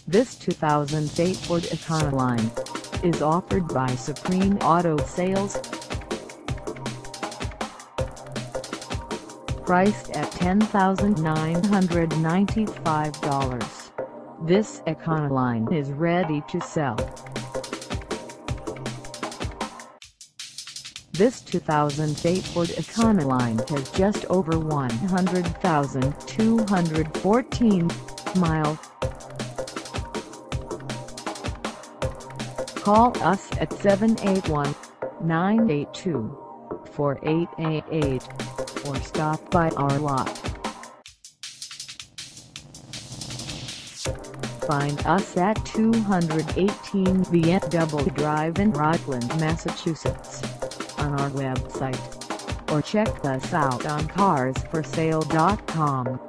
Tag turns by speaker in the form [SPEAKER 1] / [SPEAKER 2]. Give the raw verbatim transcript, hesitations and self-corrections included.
[SPEAKER 1] This two thousand eight Ford Econoline is offered by Supreme Auto Sales. Priced at ten thousand nine hundred ninety-five dollars, this Econoline is ready to sell. This two thousand eight Ford Econoline has just over one hundred thousand two hundred fourteen miles. Call us at seven eight one, nine eight two, four eight eight eight or stop by our lot. Find us at two eighteen V F W Drive in Rockland, Massachusetts, on our website, or check us out on cars for sale dot com.